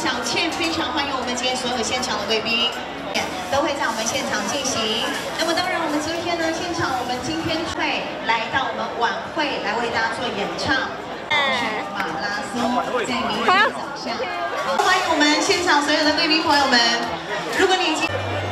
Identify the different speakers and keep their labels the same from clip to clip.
Speaker 1: 掌非常欢迎我们今天所有现场的贵宾，都会在我们现场进行。那么当然，我们今天呢，现场我们今天会来到我们晚会来为大家做演唱。 马拉松在明天早上，好，欢迎我们现场所有的贵宾朋友们。如果你已经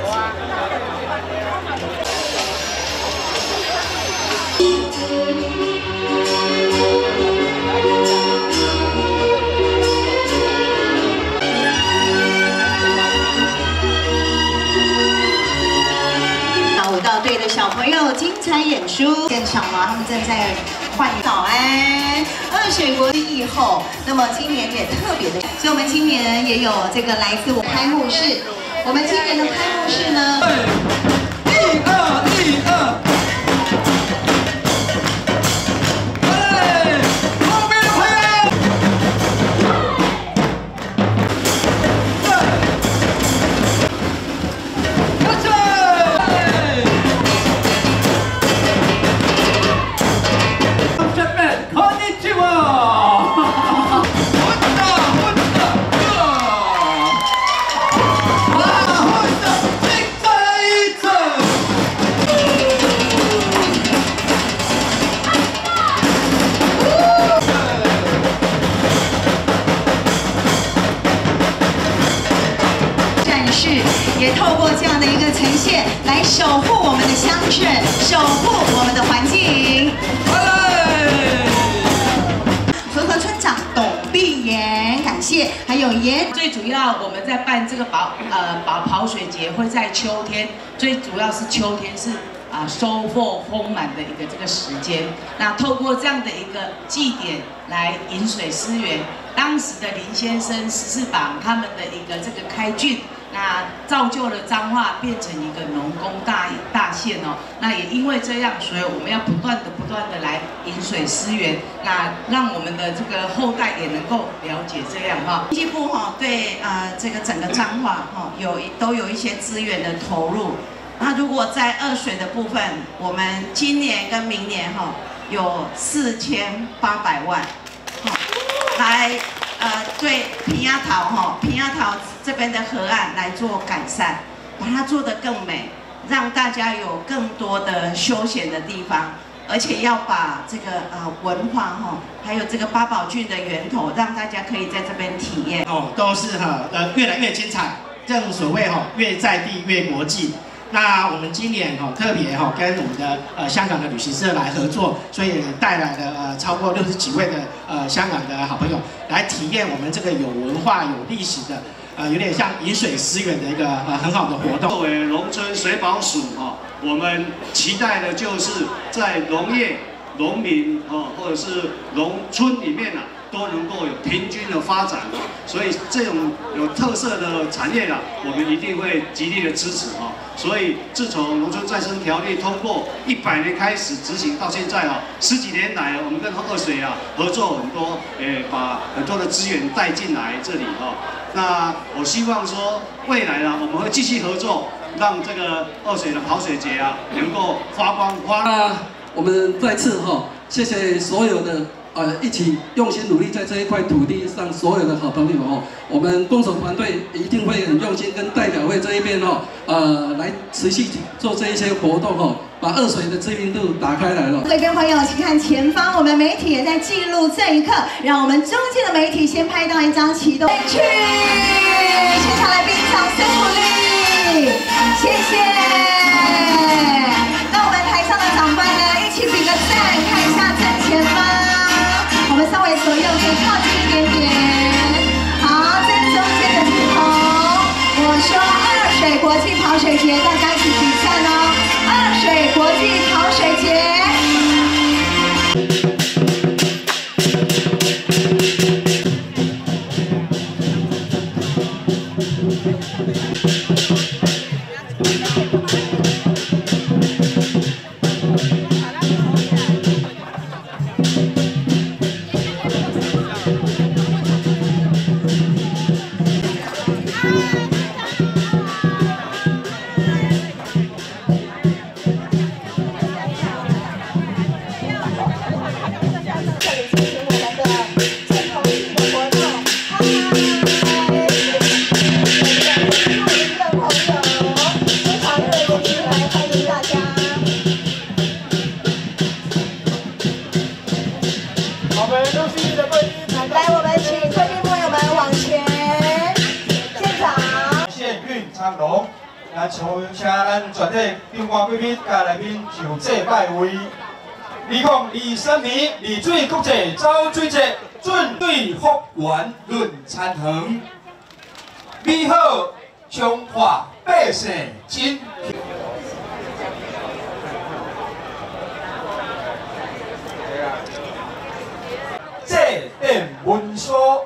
Speaker 1: 舞蹈队的小朋友精彩演出现场了，他们正在欢迎早安二水国际疫后，那么今年也特别的，所以我们今年也有这个来自我开幕式。我们今年的开幕式呢，1、2、1、2。 也透过这样的一个呈现，来守护我们的乡镇，守护我们的环境。和合村长董碧妍，感谢，还有妍。
Speaker 2: 最主要我们在办这个跑水节，会在秋天，最主要是秋天是收获丰满的一个这个时间。那透过这样的一个祭典来饮水思源，当时的林先生14榜他们的一个这个开郡。 那造就了彰化变成一个农工大县哦。那也因为这样，所以我们要不断的来饮水思源，那让我们的这个后代也能够了解这样哈。
Speaker 3: 经济部哈对这个整个彰化哈都有一些资源的投入。那如果在二水的部分，我们今年跟明年哈有4800万，来对平亚桃这边的河岸来做改善，把它做得更美，让大家有更多的休闲的地方，而且要把这个文化还有这个八宝郡的源头，让大家可以在这边体验。
Speaker 4: 都是越来越精彩，正所谓越在地越国际。 那我们今年特别跟我们的香港的旅行社来合作，所以带来了超过60几位的香港的好朋友来体验我们这个有文化有历史的有点像饮水思源的一个很好的活动。
Speaker 5: 作为农村水保署我们期待的就是在农业、农民或者是农村里面都能够有平均的发展所以这种有特色的产业我们一定会极力的支持所以自从农村再生条例通过100年开始执行到现在10几年来，我们跟二水合作很多，把很多的资源带进来这里那我希望说未来我们会继续合作，让这个二水的跑水节能够发光发。
Speaker 6: 我们再次谢谢所有的。 一起用心努力，在这一块土地上，所有的好朋友我们共守团队一定会很用心，跟代表会这一边来持续做这一些活动把二水的知名度打开来了。
Speaker 1: 贵宾朋友，请看前方，我们媒体也在记录这一刻，让我们中间的媒体先拍到一张启动去，现场来宾掌声鼓励，谢谢。那我们台上的长官呢，一起比个赞，看一下正前方。 我们稍微左右可以靠近一点点，好，在中间的镜头，我说二水国际跑水节，大家一起比赞哦！二水国际跑水节。
Speaker 7: 康龙。来，请咱全体宾官贵宾甲来宾就座拜会。2023年丽水国际走水节准对福源论参恒，美好中华百姓真。这点文书，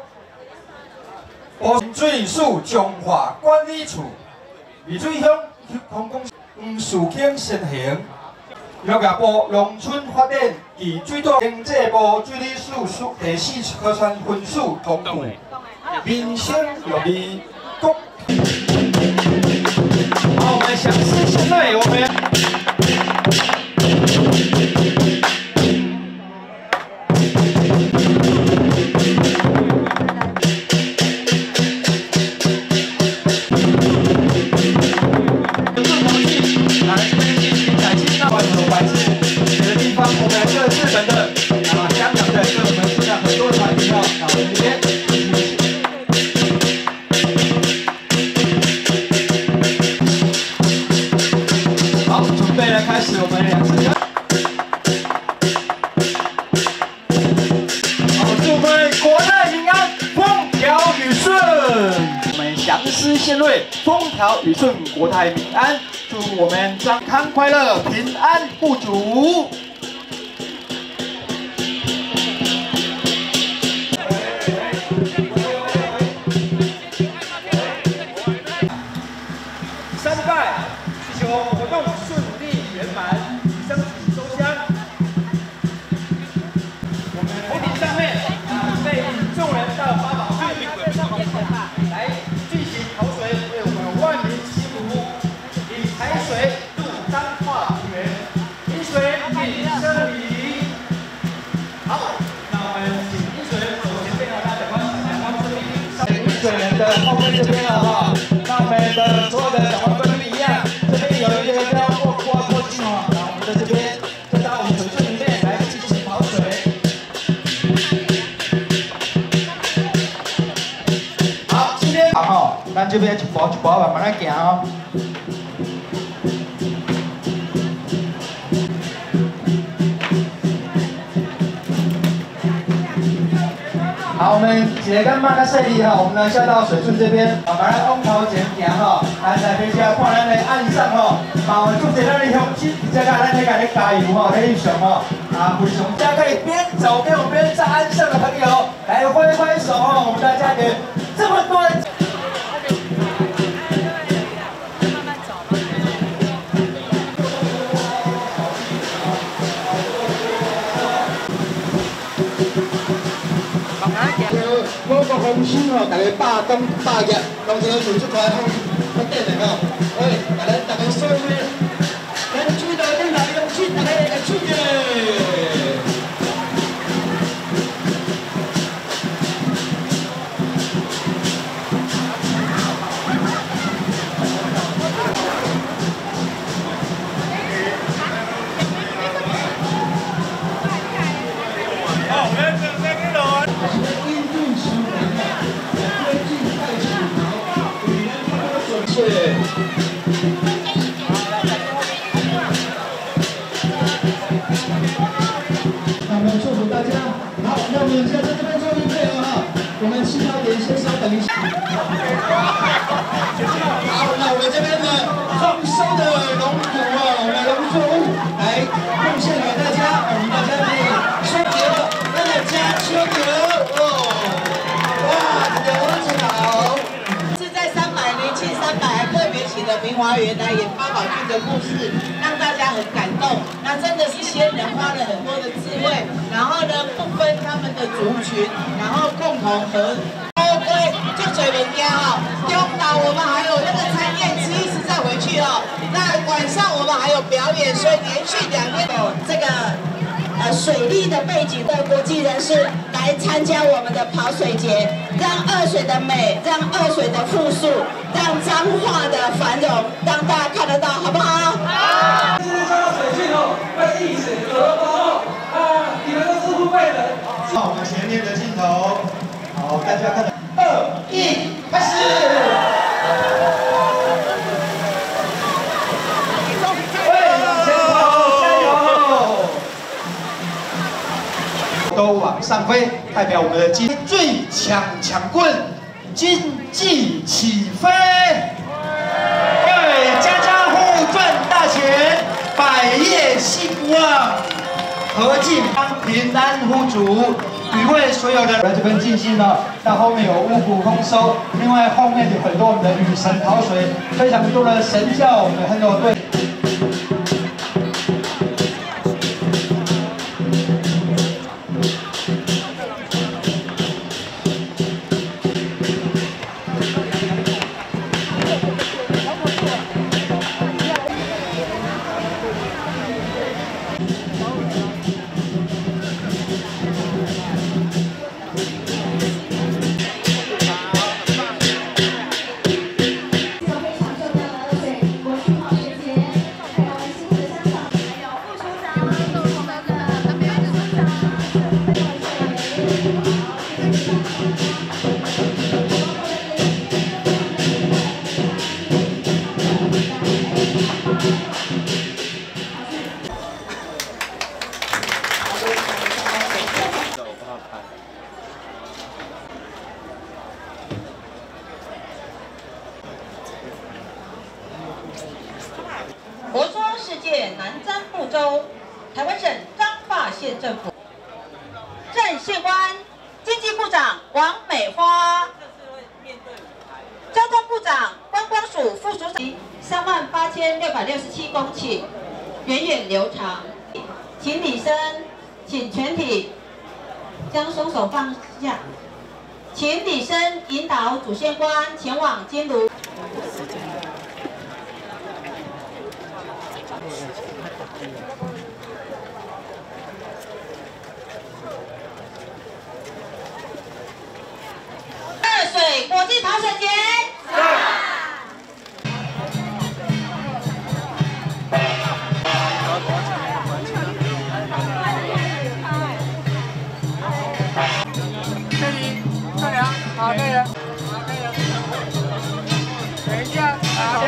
Speaker 7: 水署中华管理处，丽水乡空公事情先行。农业部农村发展及水稻经济部水利署第4科选分署同步，民生有利国。好，我们详思现在我们。祥狮献瑞，风调雨顺，国泰民安。祝我们健康快乐，平安富足。三拜，祈求活动顺利圆满，身体周详。我们头顶上面被引众人到八宝去。来进行考水，为我们万民祈福，以财水入彰化园，饮水引生理。好，那我们请饮水首先配合大家讲官这边，饮水人的后面这边了哈，那我们的所有的讲官跟一样，这边有一个叫过境哦，那我们在这边就到我们水顺里面来进行跑水。好吼，咱这边一步一步慢慢来行哦。好，我们一个慢慢细力哈，我们呢下到水顺这边，慢慢往头前行哈。咱来边下看咱的岸上吼，嘛有做一咱的乡亲，再加咱在甲你加油吼，在翕相吼，啊，非常大家可以边走边在岸上的朋友来挥挥手哦，我们大家给这么多人。我个风声吼，大家百工百业，当然有这块发展的吼。喂，大家所有的，咱水稻顶来用水，大家来水耶！那我们祝福大家。好，那我们现在在这边做一配合哈，我们7号点先稍等一下。好，那我们这边的丰收的龙骨啊，我们龙作物来贡献给大家，我们大家可以收得，大家收得哦。哇，这个很好。
Speaker 8: 是在300年庆300还特别请了明华园来演八宝郡的故事，让大家很感动。那真的是先人花了很多的智慧，然后呢不分他们的族群，然后共同和OK 就水人家哈。中岛我们还有那个餐宴吃一吃再回去哦。那晚上我们还有表演，所以连续2天有这个。水利的背景的国际人士来参加我们的跑水节，让二水的美，让二水的富庶，让彰化的繁荣，让大家看得到，好不好？好。今天看到水讯哦，会一水荷包啊，你们都是会会的。
Speaker 7: 好，我们前面的镜头，好，大家看到2、1，开始。 徽代表我们的最强强棍，经济起飞，为家家户赚大钱，百业兴旺，和敬平安福足。与会所有的来这边静心了，那后面有五谷丰收，另外后面有很多我们的雨神讨水，非常多的神教，我们很有对。
Speaker 8: 活说世界南瞻部洲，台湾省彰化县政府镇县官经济部长王美花，交通部长观光署副署长，38667公顷，源远流长，请礼生，请全体将双手放下，请礼生引导主县官前往金炉。 热水国际跑水节。
Speaker 7: 这里，测量，好，可以了，好，可以了。等一下，好。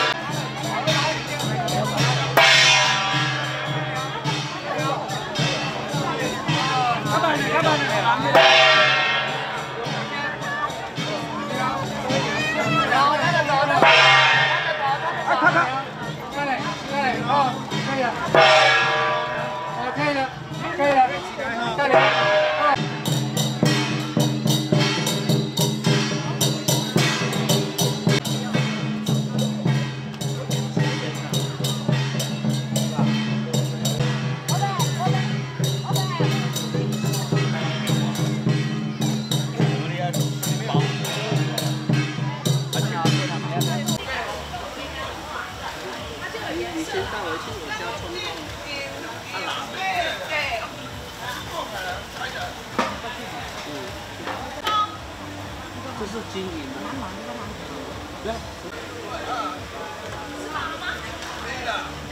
Speaker 6: 这是经营的。不要。